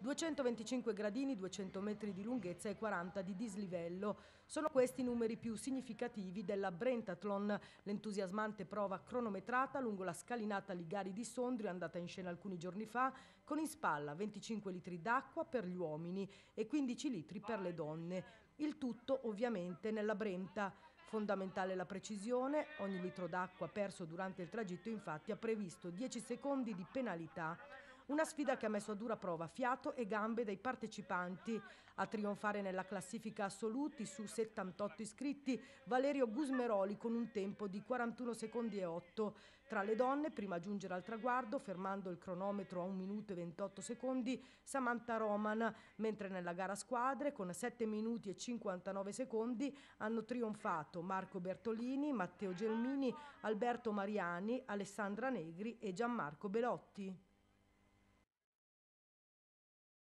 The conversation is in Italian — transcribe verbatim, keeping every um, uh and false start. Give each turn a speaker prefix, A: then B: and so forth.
A: duecentoventicinque gradini, duecento metri di lunghezza e quaranta di dislivello. Sono questi i numeri più significativi della Brentathlon, l'entusiasmante prova cronometrata lungo la scalinata Ligari di Sondrio, andata in scena alcuni giorni fa, con in spalla venticinque litri d'acqua per gli uomini e quindici litri per le donne. Il tutto ovviamente nella Brenta. Fondamentale la precisione, ogni litro d'acqua perso durante il tragitto infatti ha previsto dieci secondi di penalità. Una sfida che ha messo a dura prova fiato e gambe dei partecipanti. A trionfare nella classifica assoluti su settantotto iscritti, Valerio Gusmeroli con un tempo di quarantuno secondi e otto. Tra le donne, prima a giungere al traguardo, fermando il cronometro a un minuto e ventotto secondi, Samantha Roman, mentre nella gara squadre, con sette minuti e cinquantanove secondi, hanno trionfato Marco Bertolini, Matteo Gelmini, Alberto Mariani, Alessandra Negri e Gianmarco Belotti.